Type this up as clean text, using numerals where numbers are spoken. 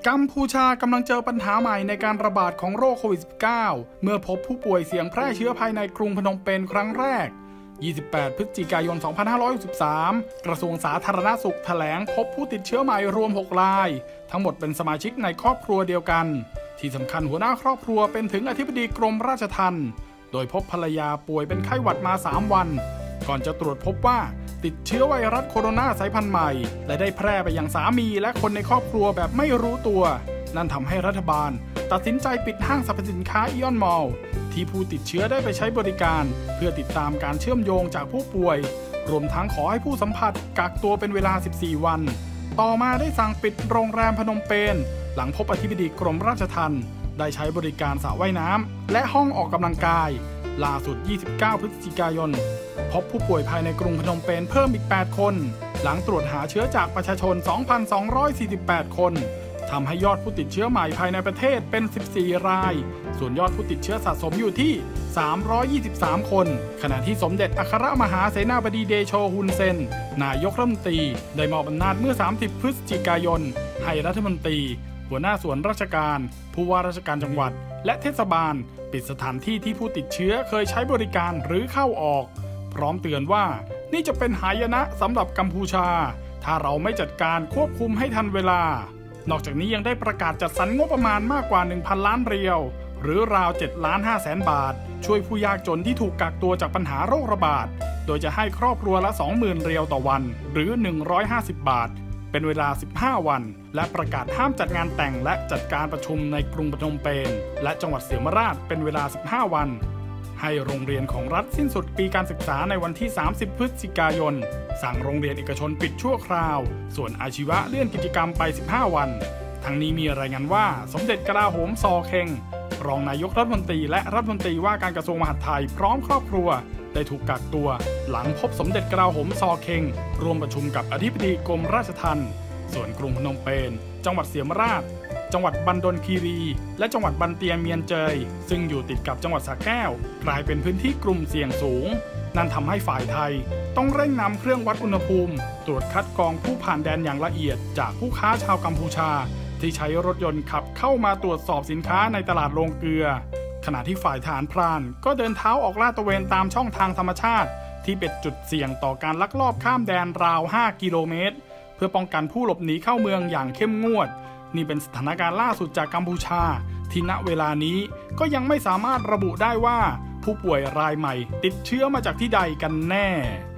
กัมพูชากำลังเจอปัญหาใหม่ในการระบาดของโรคโควิด -19 เมื่อพบผู้ป่วยเสี่ยงแพร่เชื้อภายในกรุงพนมเปญครั้งแรก 28 พฤศจิกายน 2563 กระทรวงสาธารณสุขแถลงพบผู้ติดเชื้อใหม่รวม 6 ราย ทั้งหมดเป็นสมาชิกในครอบครัวเดียวกัน ที่สำคัญหัวหน้าครอบครัวเป็นถึงอธิบดีกรมราชทัณฑ์โดยพบภรรยาป่วยเป็นไข้หวัดมา 3 วัน ก่อนจะตรวจพบว่าติดเชื้อไวรัสโคโรนาสายพันธุ์ใหม่และได้แพร่ไปยังสามีและคนในครอบครัวแบบไม่รู้ตัวนั่นทำให้รัฐบาลตัดสินใจปิดห้างสรรพสินค้าอิออนมอลล์ที่ผู้ติดเชื้อได้ไปใช้บริการเพื่อติดตามการเชื่อมโยงจากผู้ป่วยรวมทั้งขอให้ผู้สัมผัสกักตัวเป็นเวลา 14 วันต่อมาได้สั่งปิดโรงแรมพนมเปญหลังพบอธิบดีกรมราชทัณฑ์ได้ใช้บริการสระว่ายน้ำและห้องออกกำลังกายล่าสุด 29 พฤศจิกายนพบผู้ป่วยภายในกรุงพนมเปญเพิ่มอีก 8 คนหลังตรวจหาเชื้อจากประชาชน 2,248 คนทำให้ยอดผู้ติดเชื้อใหม่ภายในประเทศเป็น 14 รายส่วนยอดผู้ติดเชื้อสะสมอยู่ที่ 323 คนขณะที่สมเด็จอัครมหาเสนาบดีเดโช ฮุนเซนนายกรัฐมนตรีได้มอบอำนาจเมื่อ 30 พฤศจิกายนให้รัฐมนตรีหัวหน้าส่วนราชการผู้ว่าราชการจังหวัดและเทศบาลปิดสถานที่ที่ผู้ติดเชื้อเคยใช้บริการหรือเข้าออกพร้อมเตือนว่านี่จะเป็นหายนะสำหรับกัมพูชาถ้าเราไม่จัดการควบคุมให้ทันเวลานอกจากนี้ยังได้ประกาศจัดสรรงบประมาณมากกว่า 1,000 ล้านเรียวหรือราว 7,500,000 บาทช่วยผู้ยากจนที่ถูกกักตัวจากปัญหาโรคระบาดโดยจะให้ครอบครัวละ 20,000 เรียวต่อวันหรือ 150 บาทเป็นเวลา 15 วันและประกาศห้ามจัดงานแต่งและจัดการประชุมในกรุงพนมเปญและจังหวัดเสียมราชเป็นเวลา 15 วันให้โรงเรียนของรัฐสิ้นสุดปีการศึกษาในวันที่ 30 พฤศจิกายนสั่งโรงเรียนเอกชนปิดชั่วคราวส่วนอาชีวะเลื่อนกิจกรรมไป 15 วันทั้งนี้มีรายงานว่าสมเด็จกลาโหมซอเค็งรองนายกรัฐมนตรีและรัฐมนตรีว่าการกระทรวงมหาดไทยพร้อมครอบครัวได้ถูกกักตัวหลังพบสมเด็จกลาโหมซอเค็งร่วมประชุมกับอธิบดีกรมราชทัณฑ์ส่วนกรุงพนมเปญจังหวัดเสียมราชจังหวัดบันดลคีรีและจังหวัดบันเตียเมียนเจยซึ่งอยู่ติดกับจังหวัดสระแก้วกลายเป็นพื้นที่กลุ่มเสี่ยงสูงนั่นทำให้ฝ่ายไทยต้องเร่งนำเครื่องวัดอุณหภูมิตรวจคัดกรองผู้ผ่านแดนอย่างละเอียดจากผู้ค้าชาวกัมพูชาที่ใช้รถยนต์ขับเข้ามาตรวจสอบสินค้าในตลาดโรงเกลือขณะที่ฝ่ายทหารพรานก็เดินเท้าออกลาดตระเวนตามช่องทางธรรมชาติที่เป็นจุดเสี่ยงต่อการลักลอบข้ามแดนราว 5 กิโลเมตรเพื่อป้องกันผู้หลบหนีเข้าเมืองอย่างเข้มงวดนี่เป็นสถานการณ์ล่าสุดจากกัมพูชาที่ณเวลานี้ก็ยังไม่สามารถระบุได้ว่าผู้ป่วยรายใหม่ติดเชื้อมาจากที่ใดกันแน่